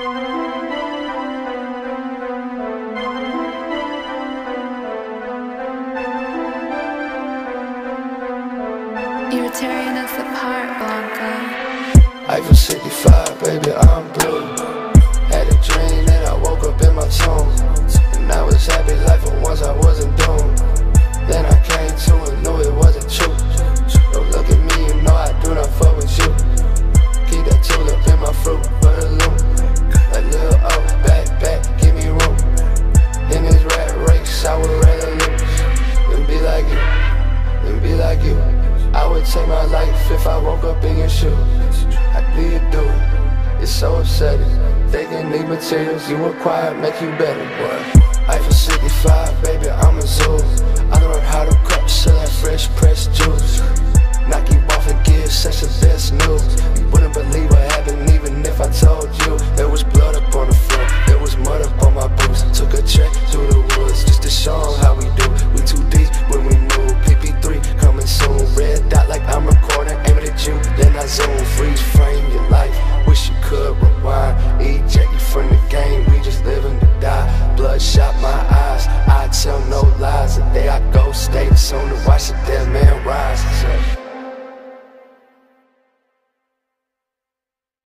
You're tearing us apart, Blanca. iPhone 65, baby, I'm blue. Had a dream that I woke up in my tomb, and I was happy life for once I wasn't doomed. Then I came to and knew it wasn't true. Don't look at me, you know I do not fuck with you. Keep that tulip in my fruit for the loot. A little up, back, give me room. In this rat race, I would rather lose than be like you, than be like you. I would take my life if I woke up in your shoes. How do you do it? It's so upsetting. Thinking these materials you acquire make you better, boy. iPhone 65, baby, I'm a zoo. I learned how to cut, sell that fresh pressed juice. Knock you off and give such the best news. You wouldn't believe what happened even if I told you. There was